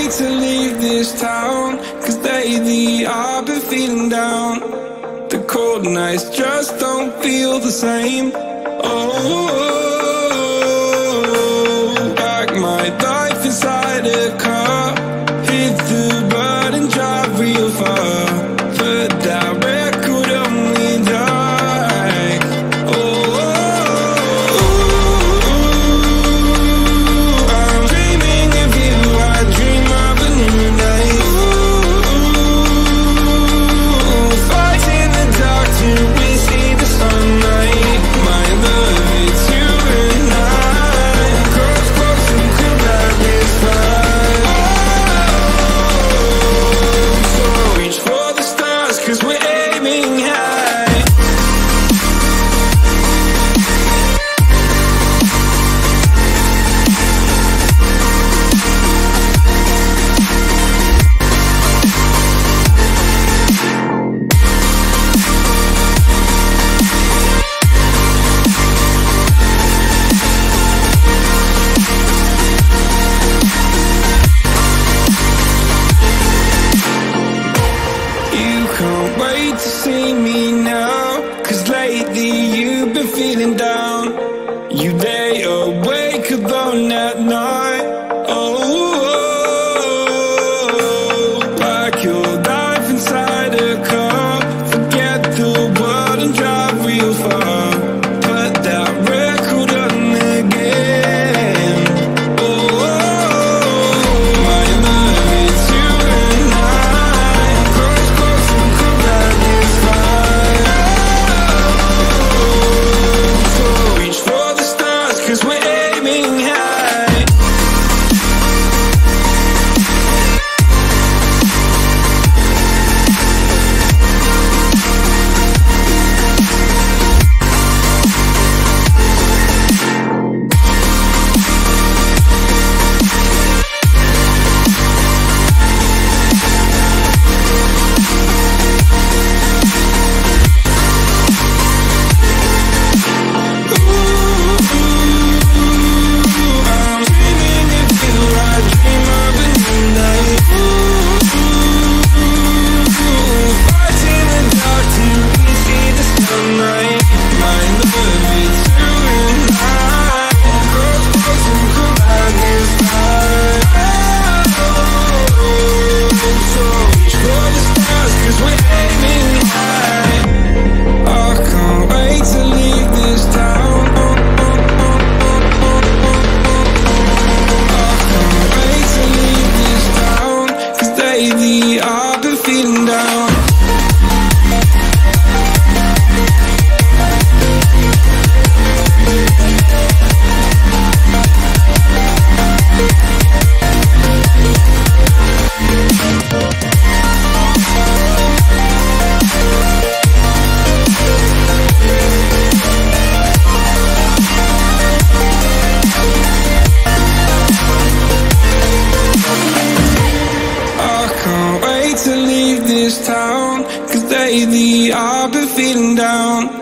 wait to leave this town, 'cause lately I've been feeling down. The cold nights just don't feel the same. Oh, like my life inside a car, hit the button, drive real far, but that record on me like, oh, I'm dreaming of you, I dream of a new day. Fight in the dark till we see the sunlight. My love, it's you and I. Cross close and could that this fire. So reach for the stars, 'cause we're aiming high. You can't wait to see me now, 'cause lately you've been feeling down. You lay awake alone at night. Oh, like your life inside a car. Forget the world and drive real far. Put that record on again. Oh, my love, it's you and I. Close, close and could that this fire. So reach for the stars, 'cause we're aiming high. I'm dreaming of you, I dream of a new night. Fight in the dark till we see the sunlight. My love, it's you and I. Cross close and collide this time. So reach for the stars, 'cause we're aiming high. I can't wait to leave this town. Wait to leave this town, 'cause lately I've been feeling down. I can't wait to leave this town, 'cause lately I've been feeling down.